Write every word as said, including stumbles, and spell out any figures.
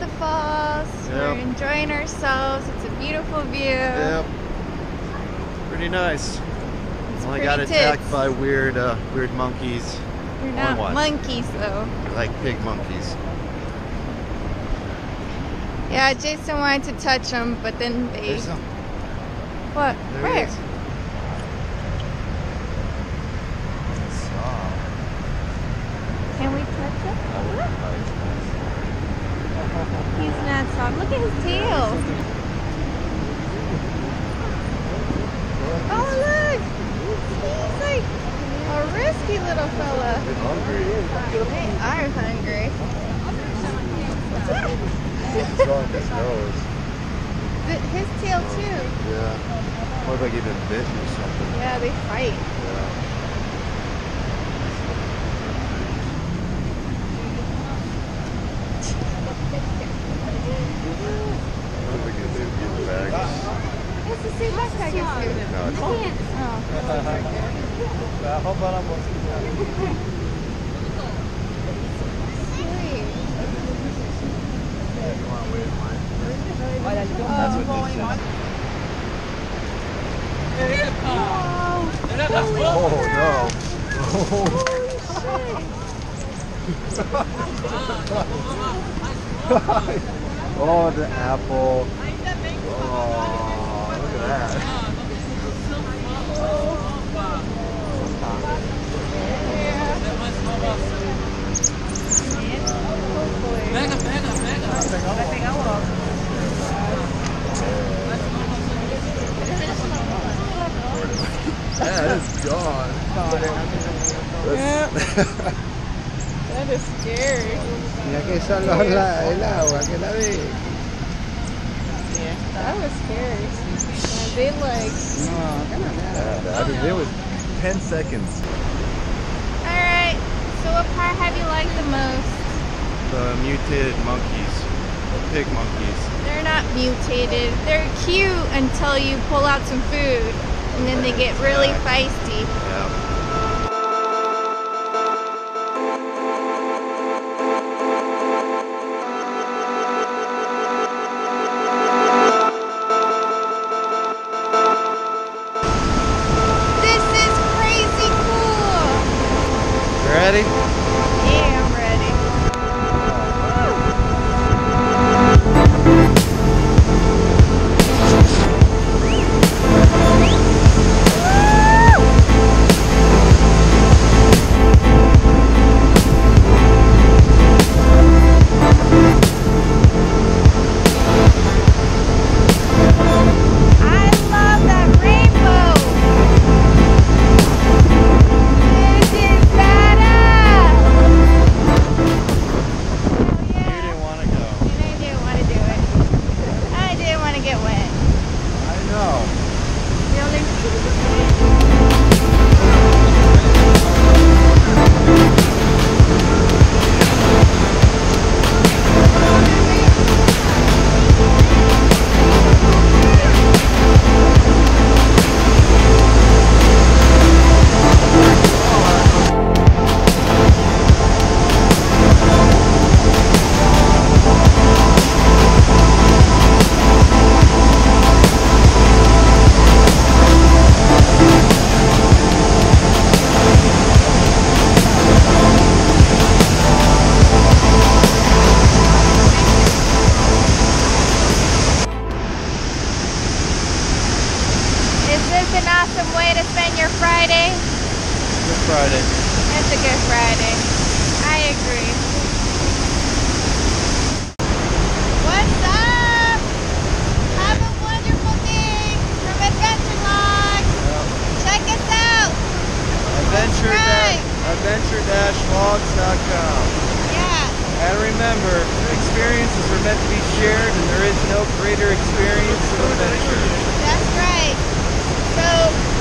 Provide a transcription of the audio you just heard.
Iguazu Falls. Yep. We're enjoying ourselves. It's a beautiful view. Yep. Pretty nice. It's Only pretty got attacked tits. by weird, uh, weird monkeys. They're Or not what? monkeys though. Like pig monkeys. Yeah, Jason wanted to touch them, but then they. There's some. What? There Where? he is. Can we touch him? He's not soft. Look at his tail. Oh look! He's like a risky little fella. He's hungry. They are hungry. He's throwing his nose. Th- His tail too. Yeah. Look like he's been bitten or something. Yeah, they fight. Yeah. It's the same backpack as you. No, it's Oh. Sweet. That's what this is. Oh no. Oh, the apple. Oh, look at that. That is gone. That is scary. Mira que son los la, el agua, que la ve. That was scary. Yeah, they like. No, acá no hay nada. Yeah, I mean, it was ten seconds. Alright, so what part have you liked the most? The mutated monkeys. The pig monkeys. They're not mutated. They're cute until you pull out some food. And then they get really feisty. Yeah. This is crazy cool. You ready? Yeah, I'm ready. An awesome way to spend your Friday. Good Friday. It's a good Friday. I agree. What's up? Have a wonderful day from Adventure Log. Yeah. Check us out. Adventure Subscribe. adventure dash logs dot com. Yeah. And remember, experiences are meant to be shared, and there is no greater experience than adventure. That's right. So